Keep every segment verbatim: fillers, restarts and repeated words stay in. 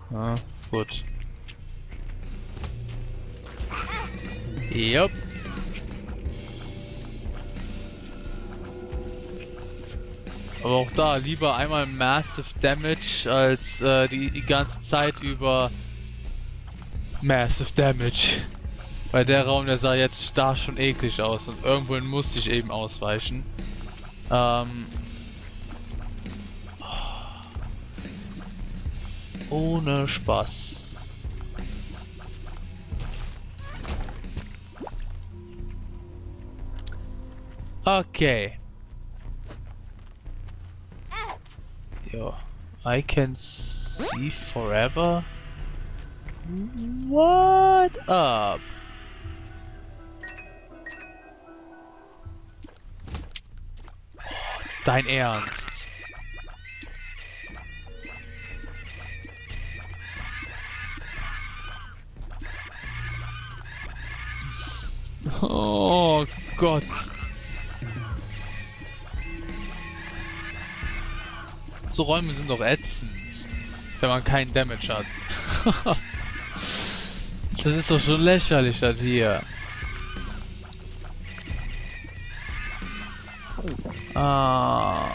Ah, gut. Jupp. Aber auch da lieber einmal Massive Damage als äh, die, die ganze Zeit über Massive Damage. Weil der Raum, der sah jetzt da schon eklig aus und irgendwohin musste ich eben ausweichen. Ähm... Ohne Spaß. Okay. Jo. I can see forever. What up? Dein Ernst? Oh Gott. So Räume sind doch ätzend, wenn man keinen Damage hat. Das ist doch schon lächerlich, das hier. Ah.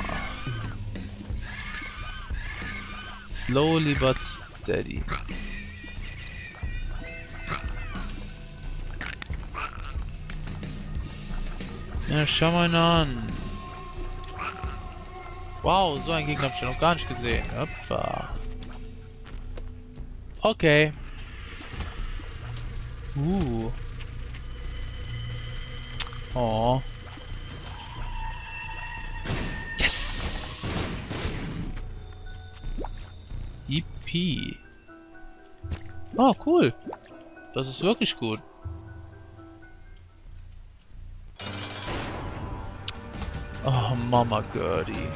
Slowly but steady. Ja, schau mal ihn an. Wow, so einen Gegner hab ich noch gar nicht gesehen. Hoppa. Okay. Uh. Oh. Yes. Yippie. Oh, cool. Das ist wirklich gut. Oh, Mama Gertie.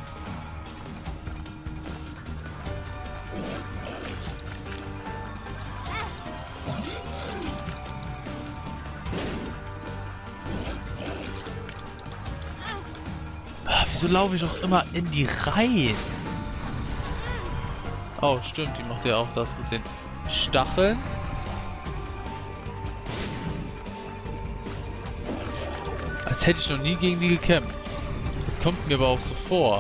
Wieso laufe ich auch immer in die Reihen? Oh, stimmt, die macht ja auch das mit den Stacheln. Als hätte ich noch nie gegen die gekämpft. Das kommt mir aber auch so vor.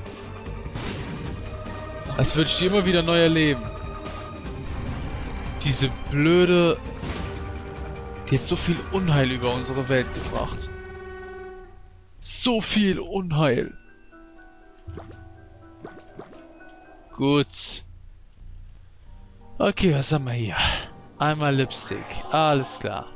Als würde ich die immer wieder neu erleben. Diese blöde... Die hat so viel Unheil über unsere Welt gebracht. So viel Unheil. Gut. Okay, was haben wir hier? Einmal Lipstick. Alles klar.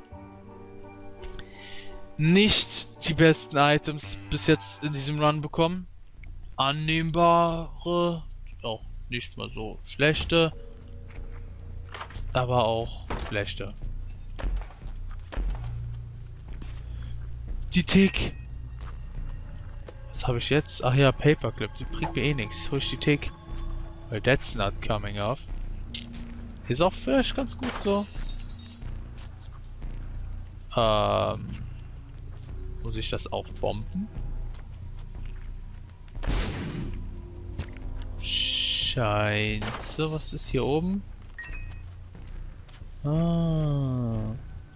Nicht die besten Items bis jetzt in diesem Run bekommen. Annehmbare. Auch nicht mal so schlechte. Aber auch schlechte. Die Tick. Was habe ich jetzt? Ach ja, Paperclip. Die bringt mir eh nichts. Hol ich die Tick. Weil that's not coming off. Ist auch vielleicht ganz gut so. Ähm. Muss ich das aufbomben? Scheiße, was ist hier oben? Ah.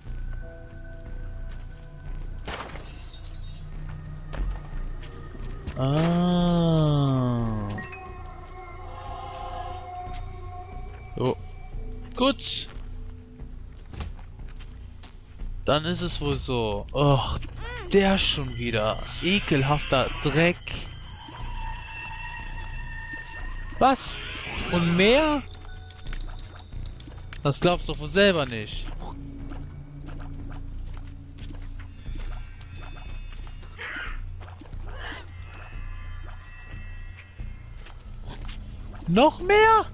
Ah. So. Gut. Dann ist es wohl so. Och, der schon wieder. Ekelhafter Dreck. Was? Und mehr? Das glaubst du doch wohl selber nicht. Noch mehr?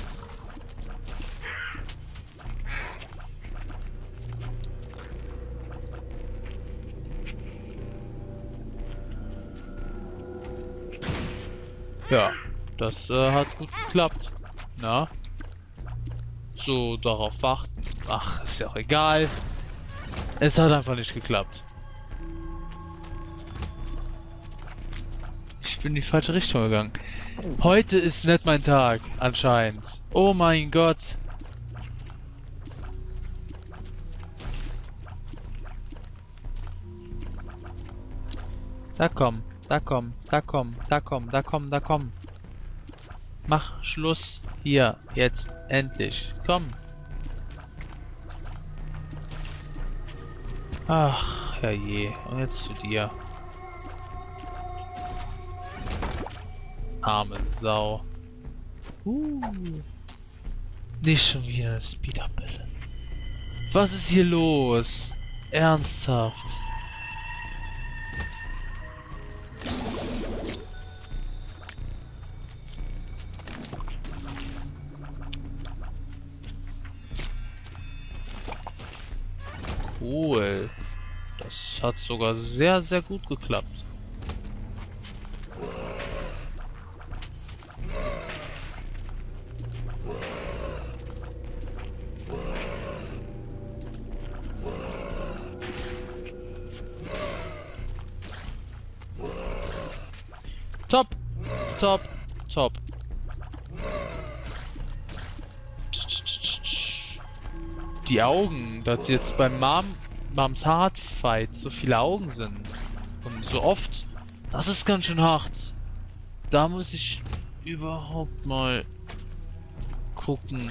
Ja, das äh, hat gut geklappt. Na? So, darauf warten. Ach, ist ja auch egal. Es hat einfach nicht geklappt. Ich bin in die falsche Richtung gegangen. Heute ist nicht mein Tag, anscheinend. Oh mein Gott. Da komm, da komm, da komm, da komm, da komm, da komm. Mach Schluss. Hier, jetzt, endlich. Komm. Ach, herrje. Und jetzt zu dir. Arme Sau. Uh. Nicht schon wieder eine Speed-Up-Pille. Was ist hier los? Ernsthaft. Cool. Das hat sogar sehr, sehr gut geklappt. Top, top, top. Die Augen, dass jetzt beim Mom, Moms Heart Fight so viele Augen sind und so oft, das ist ganz schön hart. Da muss ich überhaupt mal gucken.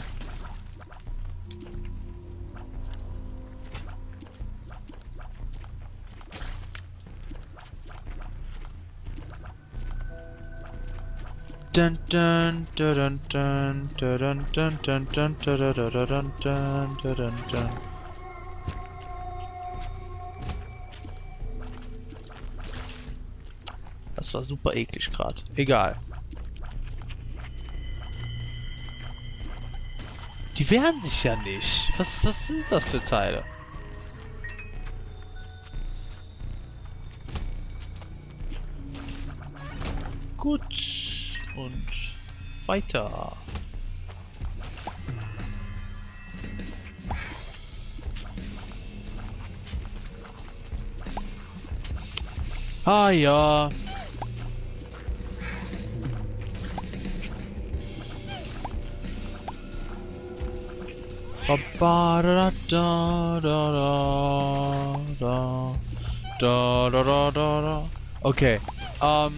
Dun dun dun dun dun dun dun dun dun dun dun dun dun dun. Das war super eklig gerade. Egal. Die wehren sich ja nicht. Was, was sind das für Teile? Gut. Und weiter. Ah ja. Ba ba da da da da da da da da da da. Okay. Ähm.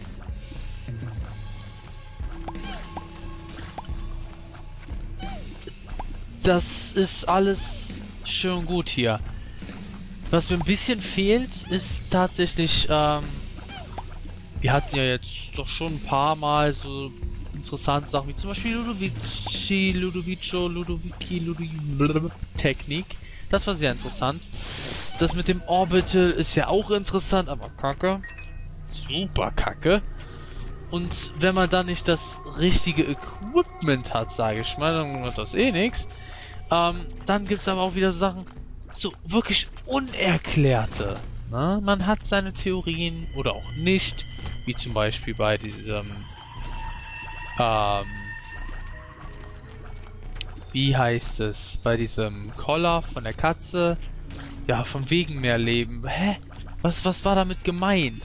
Das ist alles schön gut hier. Was mir ein bisschen fehlt, ist tatsächlich, ähm, wir hatten ja jetzt doch schon ein paar Mal so interessante Sachen, wie zum Beispiel Ludovici, Ludovico, Ludoviki, Ludovici Technik. Das war sehr interessant. Das mit dem Orbital ist ja auch interessant, aber kacke. Super kacke. Und wenn man dann nicht das richtige Equipment hat, sage ich mal, dann wird das eh nichts. Ähm, dann gibt es aber auch wieder Sachen, so wirklich unerklärte. Ne? Man hat seine Theorien oder auch nicht, wie zum Beispiel bei diesem, ähm, wie heißt es, bei diesem Collar von der Katze, ja, von wegen mehr Leben. Hä? Was, was war damit gemeint?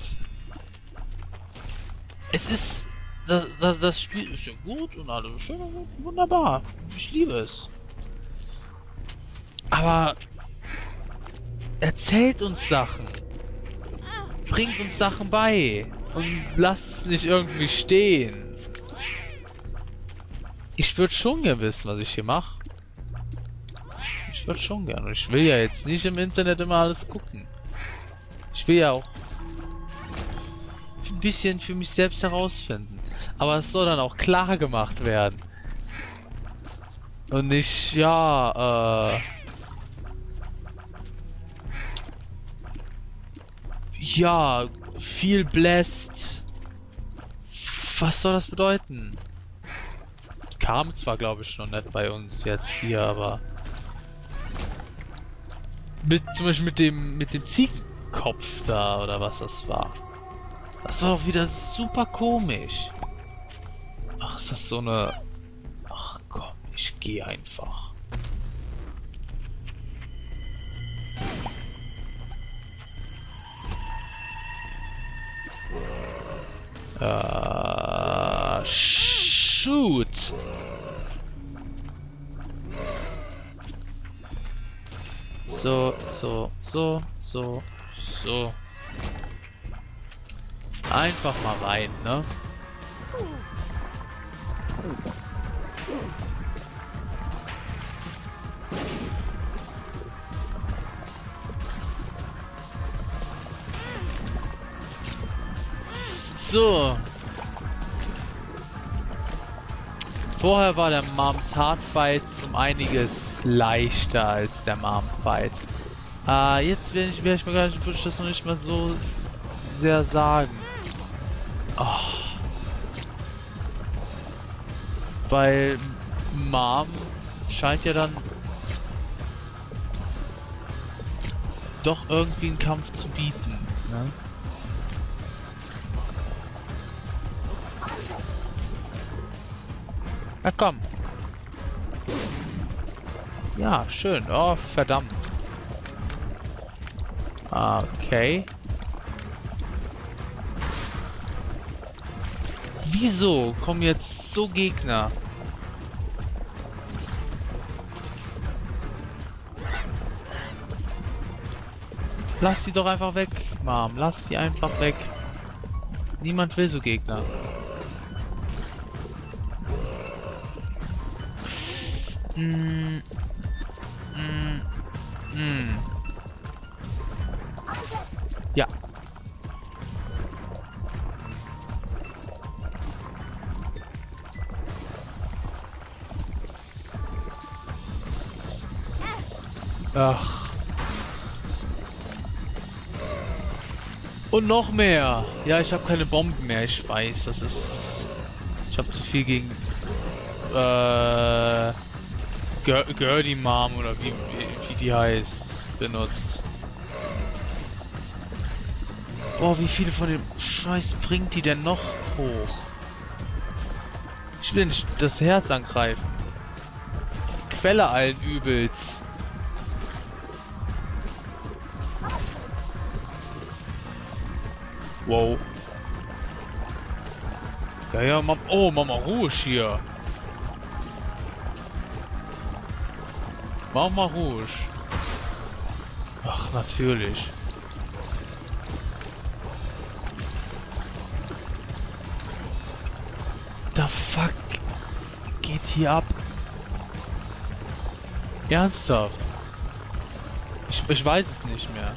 Es ist, das, das, das Spiel ist ja gut und alles schön und gut, wunderbar. Ich liebe es. Aber erzählt uns Sachen. Bringt uns Sachen bei. Und lasst es nicht irgendwie stehen. Ich würde schon gerne wissen, was ich hier mache. Ich würde schon gerne. Ich will ja jetzt nicht im Internet immer alles gucken. Ich will ja auch ein bisschen für mich selbst herausfinden. Aber es soll dann auch klar gemacht werden. Und nicht, ja, äh... ja, viel blessed. Was soll das bedeuten? Kam zwar, glaube ich, noch nicht bei uns jetzt hier, aber... Mit, zum Beispiel mit dem, mit dem Ziegenkopf da, oder was das war. Das war doch wieder super komisch. Ach, ist das so eine... Ach komm, ich gehe einfach. Äh, shoot! So, so, so, so, so. Einfach mal rein, ne? So. Vorher war der Moms Hardfight um einiges leichter als der Mom Fight. Äh, jetzt werde ich, werd ich mir gar nicht, würde ich das noch nicht mal so sehr sagen. Oh. Weil Mom scheint ja dann doch irgendwie einen Kampf zu bieten, ne? Na komm. Ja, schön. Oh, verdammt. Okay. Wieso kommen jetzt so Gegner? Lass die doch einfach weg, Mom. Lass die einfach weg. Niemand will so Gegner. Mm. Mm. Mm. Ja. Ach. Und noch mehr. Ja, ich habe keine Bomben mehr. Ich weiß, das ist... Ich habe zu viel gegen... Äh... Gertie Mom oder wie, wie, wie die heißt, benutzt. Boah, wie viele von dem Scheiß bringt die denn noch hoch? Ich will nicht das Herz angreifen. Quelle allen Übels. Wow. Ja, ja, Mama. Oh, Mama Rouge hier. Mama Rouge. Ach, natürlich. The fuck geht hier ab? Ernsthaft? Ich, ich weiß es nicht mehr.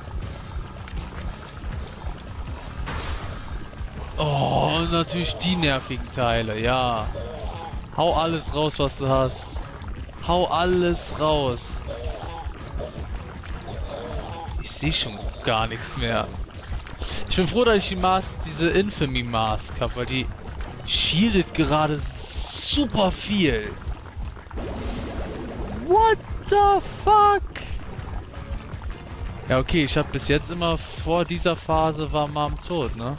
Oh, natürlich die nervigen Teile, ja. Hau alles raus, was du hast. Hau alles raus. Ich sehe schon gar nichts mehr. Ich bin froh, dass ich die Mask, diese Infamy Mask habe, weil die shieldet gerade super viel. What the fuck? Ja, okay, ich habe bis jetzt immer vor dieser Phase war Mom tot, ne?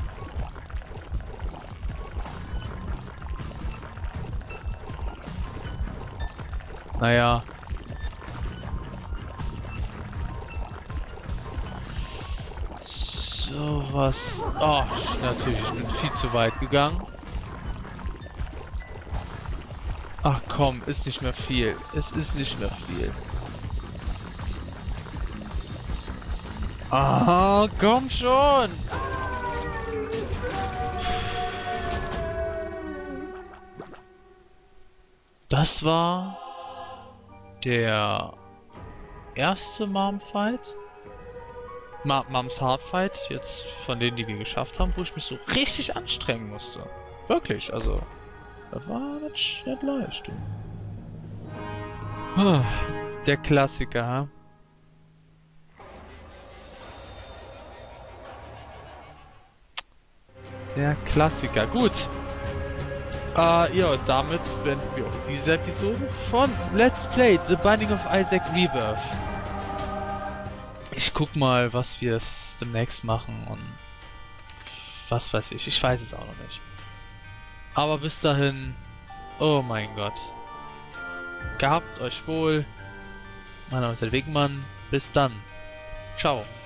Naja. So was. Oh, natürlich, ich bin viel zu weit gegangen. Ach komm, ist nicht mehr viel. Es ist nicht mehr viel. Ah, komm schon! Das war der erste Mom-Fight. Ma Moms Hardfight, jetzt von denen, die wir geschafft haben, wo ich mich so richtig anstrengen musste. Wirklich, also, das war nicht, nicht leicht. Du. Der Klassiker, ha? Der Klassiker, gut. Äh, ja, damit beenden wir auch diese Episode von Let's Play The Binding of Isaac Rebirth. Ich guck mal, was wir demnächst machen und was weiß ich. Ich weiß es auch noch nicht. Aber bis dahin, oh mein Gott. Gehabt euch wohl. Mein Name ist der Wegmann. Bis dann. Ciao.